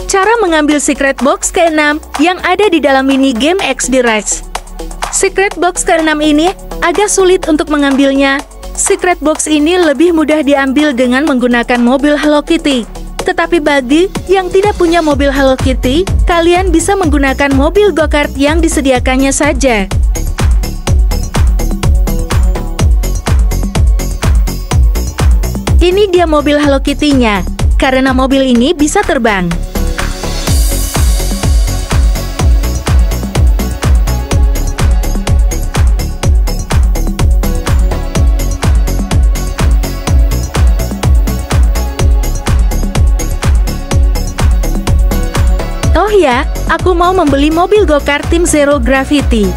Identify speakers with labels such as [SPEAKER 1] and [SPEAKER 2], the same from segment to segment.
[SPEAKER 1] Cara mengambil secret box ke-6 yang ada di dalam mini game XD Rush. Secret box ke-6 ini agak sulit untuk mengambilnya. Secret box ini lebih mudah diambil dengan menggunakan mobil Hello Kitty. Tetapi bagi yang tidak punya mobil Hello Kitty, kalian bisa menggunakan mobil go-kart yang disediakannya saja. Ini dia mobil Hello Kitty-nya, karena mobil ini bisa terbang. Oh ya, aku mau membeli mobil go-kart tim Zero Gravity.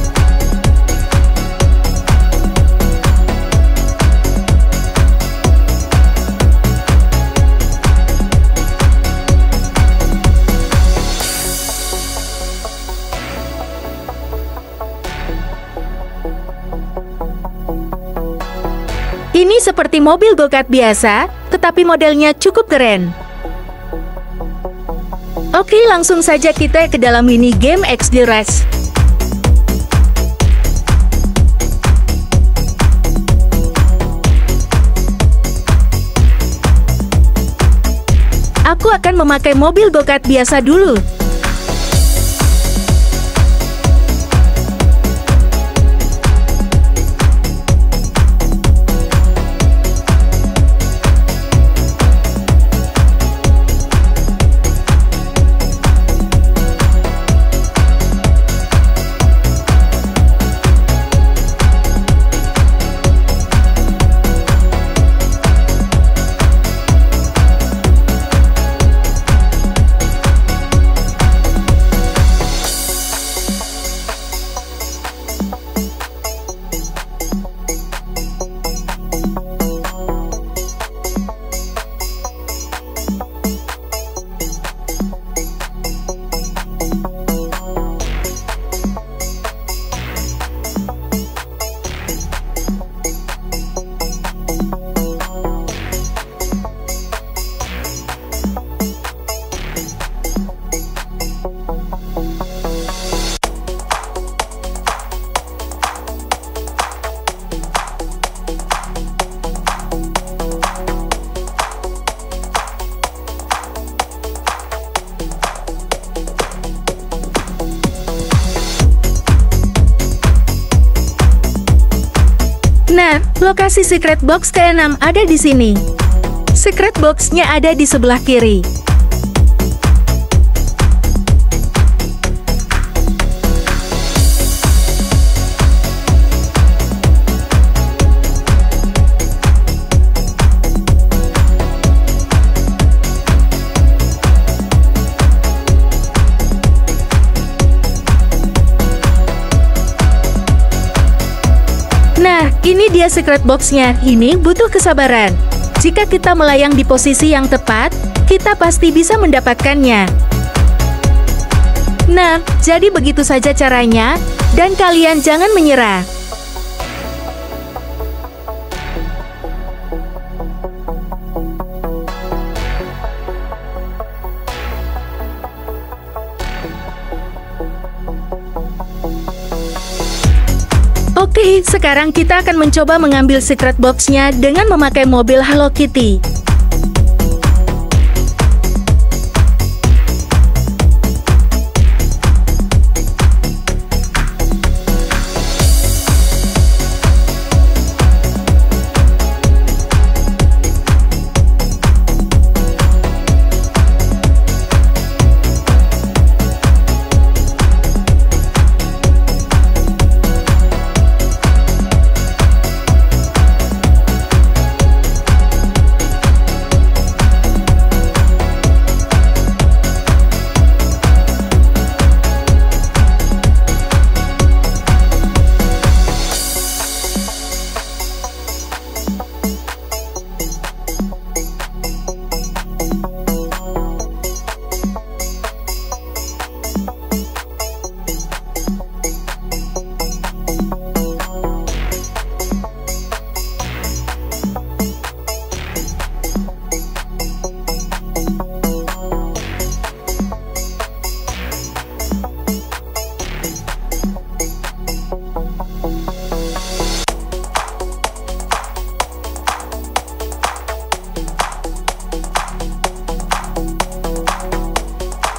[SPEAKER 1] Ini seperti mobil go-kart biasa, tetapi modelnya cukup keren. Oke, langsung saja kita ke dalam mini game XD Rush. Aku akan memakai mobil go-kart biasa dulu. Nah, lokasi secret box ke-6 ada di sini. Secret box-nya ada di sebelah kiri. Nah, ini dia secret box-nya. Ini butuh kesabaran. Jika kita melayang di posisi yang tepat, kita pasti bisa mendapatkannya. Nah, jadi begitu saja caranya, dan kalian jangan menyerah. Oke, sekarang kita akan mencoba mengambil secret box-nya dengan memakai mobil Hello Kitty.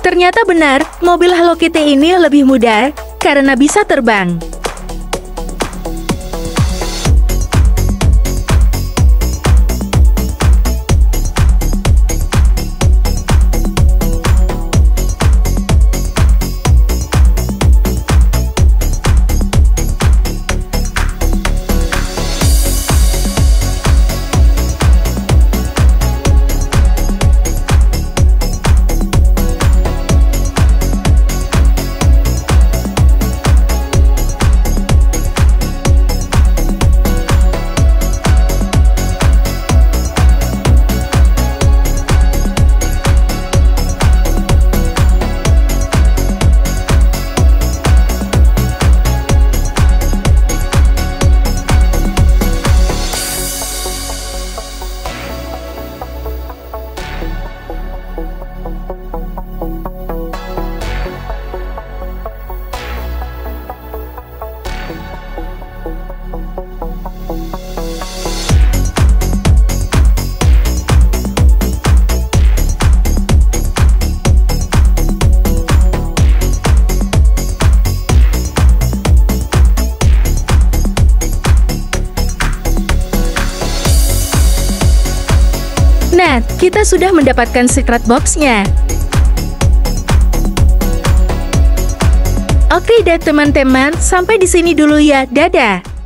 [SPEAKER 1] Ternyata benar, mobil Hello Kitty ini lebih mudah karena bisa terbang. Nah, kita sudah mendapatkan secret box-nya. Oke deh teman-teman, sampai di sini dulu ya. Dadah!